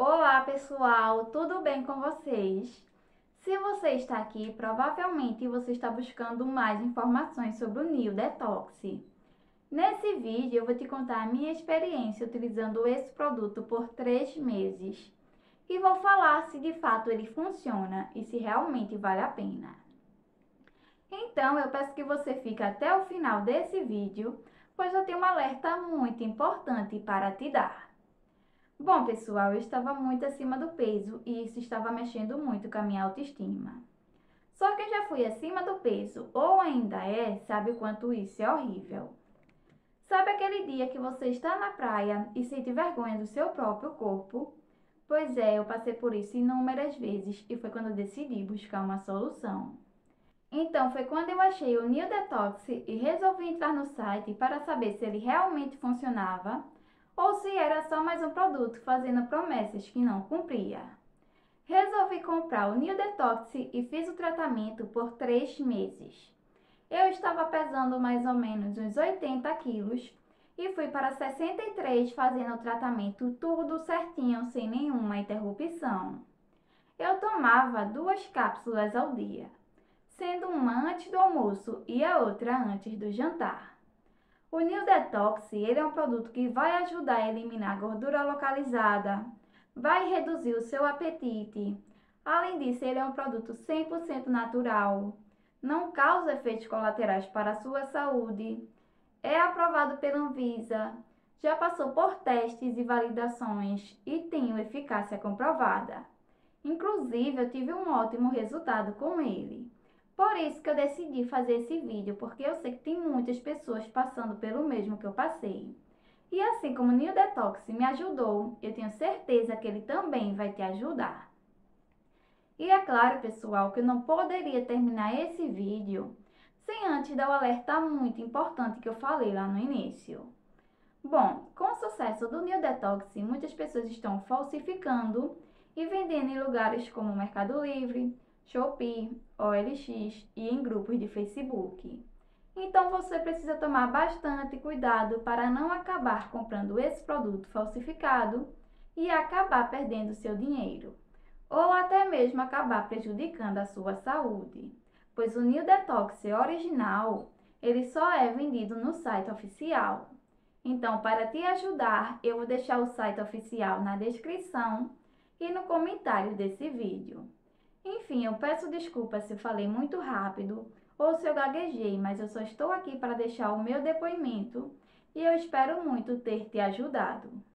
Olá pessoal, tudo bem com vocês? Se você está aqui, provavelmente você está buscando mais informações sobre o Neo Detox. Nesse vídeo eu vou te contar a minha experiência utilizando esse produto por 3 meses e vou falar se de fato ele funciona e se realmente vale a pena. Então eu peço que você fique até o final desse vídeo, pois eu tenho um alerta muito importante para te dar. Bom, pessoal, eu estava muito acima do peso e isso estava mexendo muito com a minha autoestima. Só que eu já fui acima do peso, ou ainda sabe o quanto isso é horrível. Sabe aquele dia que você está na praia e sente vergonha do seu próprio corpo? Pois é, eu passei por isso inúmeras vezes e foi quando eu decidi buscar uma solução. Então foi quando eu achei o Neo Detox e resolvi entrar no site para saber se ele realmente funcionava ou se era só mais um produto fazendo promessas que não cumpria. Resolvi comprar o Neo Detox e fiz o tratamento por 3 meses. Eu estava pesando mais ou menos uns 80 quilos e fui para 63 fazendo o tratamento tudo certinho, sem nenhuma interrupção. Eu tomava 2 cápsulas ao dia, sendo uma antes do almoço e a outra antes do jantar. O Neo Detox, ele é um produto que vai ajudar a eliminar a gordura localizada, vai reduzir o seu apetite. Além disso, ele é um produto 100% natural, não causa efeitos colaterais para a sua saúde, é aprovado pela Anvisa, já passou por testes e validações e tem uma eficácia comprovada. Inclusive, eu tive um ótimo resultado com ele. Por isso que eu decidi fazer esse vídeo, porque eu sei que tem muitas pessoas passando pelo mesmo que eu passei. E assim como o Neo Detox me ajudou, eu tenho certeza que ele também vai te ajudar. E é claro, pessoal, que eu não poderia terminar esse vídeo sem antes dar o alerta muito importante que eu falei lá no início. Bom, com o sucesso do Neo Detox, muitas pessoas estão falsificando e vendendo em lugares como Mercado Livre, Shopee, OLX e em grupos de Facebook. Então você precisa tomar bastante cuidado para não acabar comprando esse produto falsificado e acabar perdendo seu dinheiro, ou até mesmo acabar prejudicando a sua saúde, pois o Neo Detox original, ele só é vendido no site oficial. Então, para te ajudar, eu vou deixar o site oficial na descrição e no comentário desse vídeo. Enfim, eu peço desculpas se eu falei muito rápido ou se eu gaguejei, mas eu só estou aqui para deixar o meu depoimento e eu espero muito ter te ajudado.